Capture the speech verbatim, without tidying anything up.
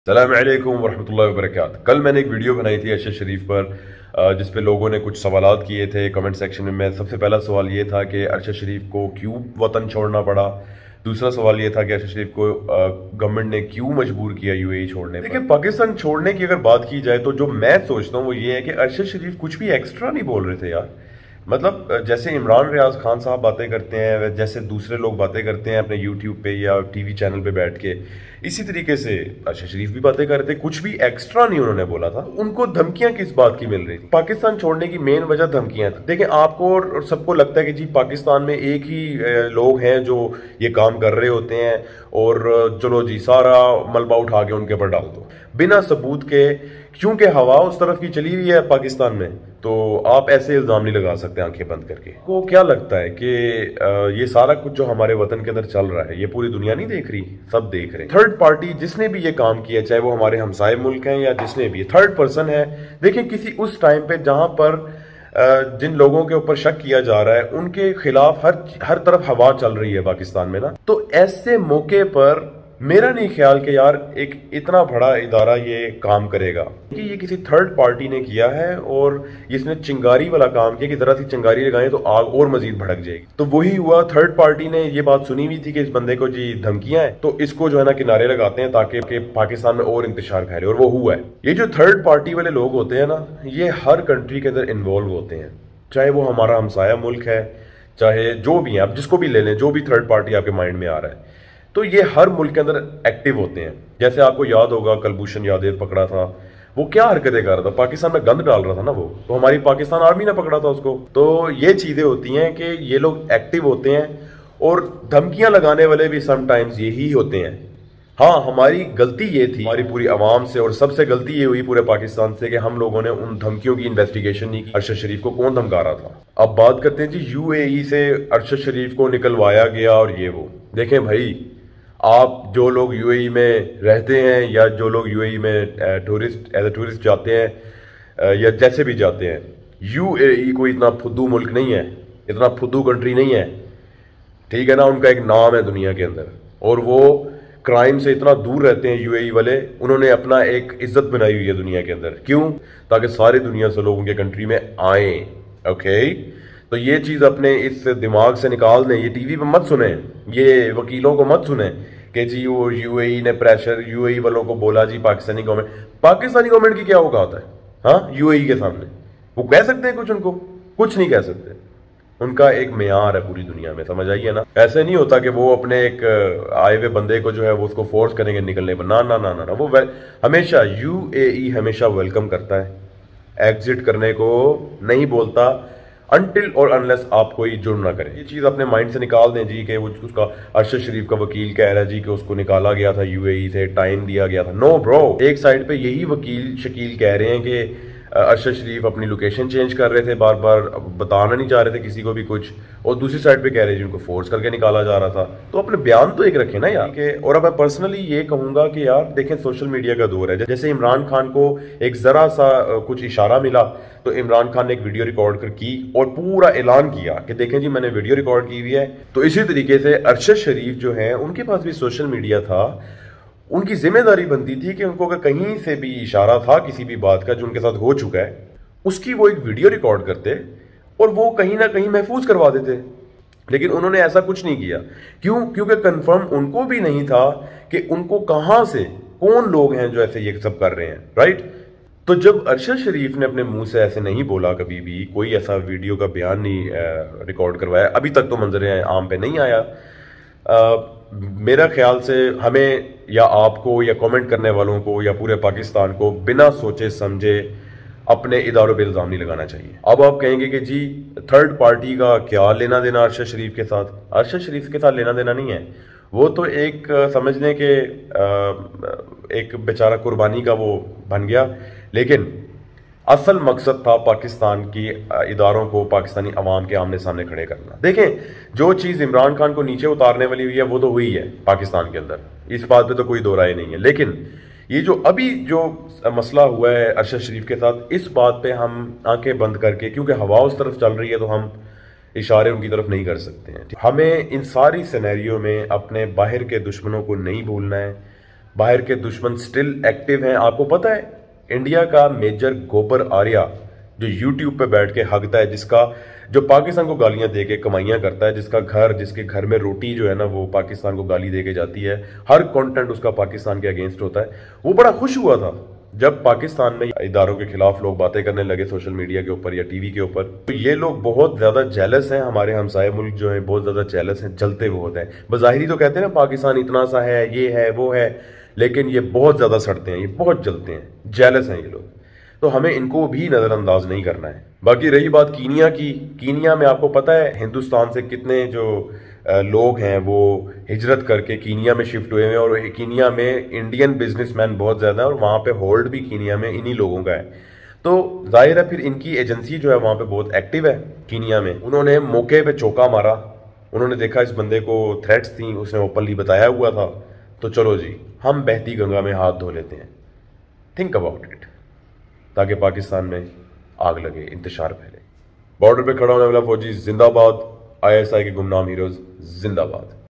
السلام علیکم ورحمۃ اللہ وبرکاتہ۔ کل میں نے ایک ویڈیو بنائی تھی ارشد شریف پر، جس پہ لوگوں نے کچھ سوالات کیے تھے کمنٹ سیکشن میں۔ میں سب سے پہلا سوال یہ تھا کہ ارشد شریف کو کیوں وطن چھوڑنا پڑا۔ دوسرا سوال یہ تھا کہ ارشد شریف کو گورنمنٹ نے کیوں مجبور کیا یو اے ای چھوڑنے پر۔ دیکھیں، پاکستان چھوڑنے کی اگر بات کی جائے تو جو میں سوچتا ہوں وہ یہ ہے کہ ارشد شریف کچھ بھی ایکسٹرا نہیں بول رہے تھے یار۔ مطلب جیسے عمران ریاض خان صاحب باتیں کرتے ہیں، جیسے دوسرے لوگ باتیں کرتے ہیں اپنے یوٹیوب پہ یا ٹی وی چینل پہ بیٹھ کے، اسی طریقے سے ارشد شریف بھی باتیں کر رہے تھے۔ کچھ بھی ایکسٹرا نہیں انہوں نے بولا تھا۔ ان کو دھمکیاں کس بات کی مل رہی تھی؟ پاکستان چھوڑنے کی مین وجہ دھمکیاں تھیں۔ دیکھیں، آپ کو اور سب کو لگتا ہے کہ جی پاکستان میں ایک ہی لوگ ہیں جو یہ کام کر رہے ہوتے ہیں اور چلو جی سارا ملبہ اٹھا کے ان کے اوپر ڈال دو بنا ثبوت کے، کیونکہ ہوا اس طرف کی چلی ہوئی ہے پاکستان میں، تو آپ ایسے الزام نہیں لگا سکتے آنکھیں بند کر کے۔ کو کیا لگتا ہے کہ یہ سارا کچھ جو ہمارے وطن کے اندر چل رہا ہے یہ پوری دنیا نہیں دیکھ رہی؟ سب دیکھ رہے ہیں۔ تھرڈ پارٹی جس نے بھی یہ کام کیا، چاہے وہ ہمارے ہمسائے ملک ہیں یا جس نے بھی، تھرڈ پرسن ہے۔ دیکھیں، کسی اس ٹائم پہ جہاں پر جن لوگوں کے اوپر شک کیا جا رہا ہے ان کے خلاف ہر ہر طرف ہوا چل رہی ہے پاکستان میں نا، تو ایسے موقع پر میرا نہیں خیال کہ یار ایک اتنا بڑا ادارہ یہ کام کرے گا کہ یہ کسی تھرڈ پارٹی نے کیا ہے اور اس نے چنگاری والا کام کیا کہ ذرا سی چنگاری لگائیں تو آگ اور مزید بھڑک جائے گی۔ تو وہی ہوا، تھرڈ پارٹی نے یہ بات سنی ہوئی تھی کہ اس بندے کو جی دھمکیاں ہیں، تو اس کو جو ہے نا کنارے لگاتے ہیں تاکہ کہ پاکستان میں اور انتشار پھیلے، اور وہ ہوا ہے۔ یہ جو تھرڈ پارٹی والے لوگ ہوتے ہیں نا، یہ ہر کنٹری کے اندر انوالو ہوتے ہیں، چاہے وہ ہمارا ہمسایہ ملک ہے، چاہے جو بھی ہیں، آپ جس کو بھی لے لیں، جو بھی تھرڈ پارٹی آپ کے مائنڈ میں آ رہا ہے، تو یہ ہر ملک کے اندر ایکٹیو ہوتے ہیں۔ جیسے آپ کو یاد ہوگا کلبھوشن یادیو پکڑا تھا، وہ کیا حرکتیں کر رہا تھا؟ پاکستان میں گند ڈال رہا تھا نا وہ، تو ہماری پاکستان آرمی نے پکڑا تھا اس کو۔ تو یہ چیزیں ہوتی ہیں کہ یہ لوگ ایکٹیو ہوتے ہیں، اور دھمکیاں لگانے والے بھی سم ٹائمز یہی ہوتے ہیں۔ ہاں، ہماری غلطی یہ تھی ہماری پوری عوام سے، اور سب سے غلطی یہ ہوئی پورے پاکستان سے کہ ہم لوگوں نے ان دھمکیوں کی انویسٹیگیشن نہیں کی۔ ارشد شریف کو کون دھمکا رہا تھا؟ اب بات کرتے ہیں جی یو اے ای سے ارشد شریف کو نکلوایا گیا اور یہ وہ۔ دیکھیں بھائی، آپ جو لوگ یو اے ای میں رہتے ہیں یا جو لوگ یو اے ای میں ٹورسٹ ایز اے ٹورسٹ جاتے ہیں یا جیسے بھی جاتے ہیں، یو اے ای کوئی اتنا پھدو ملک نہیں ہے، اتنا پھدو کنٹری نہیں ہے، ٹھیک ہے نا۔ ان کا ایک نام ہے دنیا کے اندر، اور وہ کرائم سے اتنا دور رہتے ہیں یو اے ای والے۔ انہوں نے اپنا ایک عزت بنائی ہوئی ہے دنیا کے اندر، کیوں؟ تاکہ ساری دنیا سے لوگ ان کے کنٹری میں آئیں، اوکے؟ تو یہ چیز اپنے اس دماغ سے نکال دیں، یہ ٹی وی پہ مت سنیں، یہ وکیلوں کو مت سنیں کہ جی وہ یو اے ای نے پریشر، یو اے ای والوں کو بولا جی پاکستانی گورنمنٹ۔ پاکستانی گورنمنٹ کی کیا اوقات ہے ہاں یو اے ای کے سامنے؟ وہ کہہ سکتے ہیں کچھ؟ ان کو کچھ نہیں کہہ سکتے۔ ان کا ایک معیار ہے پوری دنیا میں، سمجھ آئیے نا۔ ایسے نہیں ہوتا کہ وہ اپنے ایک آئے ہوئے بندے کو جو ہے وہ اس کو فورس کریں گے نکلنے پر، نہ نہ نہ نہ وہ ہمیشہ یو اے ای ہمیشہ ویلکم کرتا ہے، ایگزٹ کرنے کو نہیں بولتا انٹل اور انلیس آپ کوئی جرم نہ کریں۔ یہ چیز اپنے مائنڈ سے نکال دیں جی کہ وہ اس کا ارشد شریف کا وکیل کہہ رہا ہے جی کہ اس کو نکالا گیا تھا یو اے ای سے، ٹائم دیا گیا تھا۔ نو برو، ایک سائڈ پہ یہی وکیل شکیل کہہ رہے ہیں کہ ارشد شریف اپنی لوکیشن چینج کر رہے تھے، بار بار بتانا نہیں چاہ رہے تھے کسی کو بھی کچھ، اور دوسری سائڈ پہ کہہ رہے ہیں جن کو فورس کر کے نکالا جا رہا تھا۔ تو اپنے بیان تو ایک رکھیں نا یار کہ۔ اور اب میں پرسنلی یہ کہوں گا کہ یار دیکھیں، سوشل میڈیا کا دور ہے، جیسے عمران خان کو ایک ذرا سا کچھ اشارہ ملا تو عمران خان نے ایک ویڈیو ریکارڈ کر کی اور پورا اعلان کیا کہ دیکھیں جی میں نے ویڈیو ریکارڈ کی ہوئی ہے۔ تو اسی طریقے سے ارشد شریف جو ہیں ان کے پاس بھی سوشل میڈیا تھا، ان کی ذمہ داری بنتی تھی کہ ان کو اگر کہیں سے بھی اشارہ تھا کسی بھی بات کا جو ان کے ساتھ ہو چکا ہے، اس کی وہ ایک ویڈیو ریکارڈ کرتے اور وہ کہیں نہ کہیں محفوظ کروا دیتے۔ لیکن انہوں نے ایسا کچھ نہیں کیا، کیوں؟ کیونکہ کنفرم ان کو بھی نہیں تھا کہ ان کو کہاں سے کون لوگ ہیں جو ایسے یہ سب کر رہے ہیں، رائٹ؟ تو جب ارشد شریف نے اپنے منہ سے ایسے نہیں بولا، کبھی بھی کوئی ایسا ویڈیو کا بیان نہیں ریکارڈ کروایا، ابھی تک تو منظر عام پہ نہیں آیا، میرا خیال سے ہمیں یا آپ کو یا کامنٹ کرنے والوں کو یا پورے پاکستان کو بنا سوچے سمجھے اپنے اداروں پہ الزام نہیں لگانا چاہیے۔ اب آپ کہیں گے کہ جی تھرڈ پارٹی کا کیا لینا دینا ارشد شریف کے ساتھ؟ ارشد شریف کے ساتھ لینا دینا نہیں ہے، وہ تو ایک سمجھ لیں کہ ایک بیچارہ قربانی کا وہ بن گیا، لیکن اصل مقصد تھا پاکستان کی اداروں کو پاکستانی عوام کے آمنے سامنے کھڑے کرنا۔ دیکھیں، جو چیز عمران خان کو نیچے اتارنے والی ہوئی ہے وہ تو ہوئی ہے پاکستان کے اندر، اس بات پہ تو کوئی دو رائے نہیں ہے، لیکن یہ جو ابھی جو مسئلہ ہوا ہے ارشد شریف کے ساتھ، اس بات پہ ہم آنکھیں بند کر کے، کیونکہ ہوا اس طرف چل رہی ہے تو ہم اشارے ان کی طرف نہیں کر سکتے ہیں۔ ہمیں ان ساری سینیریو میں اپنے باہر کے دشمنوں کو نہیں بھولنا ہے، बाहर के दुश्मन स्टिल एक्टिव हैं। आपको पता है इंडिया का मेजर गोबर आर्या जो यूट्यूब पे बैठ के हकता है, जिसका जो पाकिस्तान को गालियां दे के कमाइयां करता है, जिसका घर जिसके घर में रोटी जो है ना वो पाकिस्तान को गाली दे के जाती है, हर कंटेंट उसका पाकिस्तान के अगेंस्ट होता है, वो बड़ा खुश हुआ था जब पाकिस्तान में इदारों के खिलाफ लोग बातें करने लगे सोशल मीडिया के ऊपर या टीवी के ऊपर। तो ये लोग बहुत ज्यादा जेलस हैं, हमारे हमसाए मुल्क जो है बहुत ज्यादा जेलस हैं, जलते बहुत हैं। बज़ाहिरी तो कहते हैं ना पाकिस्तान इतना सा है, ये है वो है, लेकिन ये बहुत ज्यादा सड़ते हैं, ये बहुत जलते हैं, जेलस हैं ये लोग। तो हमें इनको भी नजरअंदाज नहीं करना है। बाकी रही बात कीनिया की, कीनिया में आपको पता है हिंदुस्तान से कितने जो लोग हैं वो हिजरत करके कीनिया में शिफ्ट हुए हैं, और कीनिया में इंडियन बिजनेसमैन बहुत ज़्यादा है, और वहाँ पे होल्ड भी कीनिया में इन्हीं लोगों का है। तो जाहिर है फिर इनकी एजेंसी जो है वहाँ पे बहुत एक्टिव है कीनिया में। उन्होंने मौके पे चौका मारा, उन्होंने देखा इस बंदे को थ्रेट्स थी, उसने ओपनली बताया हुआ था, तो चलो जी हम बहती गंगा में हाथ धो लेते हैं। थिंक अबाउट इट, ताकि पाकिस्तान में आग लगे, इंतशार फैले। बॉर्डर पे खड़ा होने वाला फौजी जिंदाबाद, आई एस आई के गुमनाम हीरोज जिंदाबाद।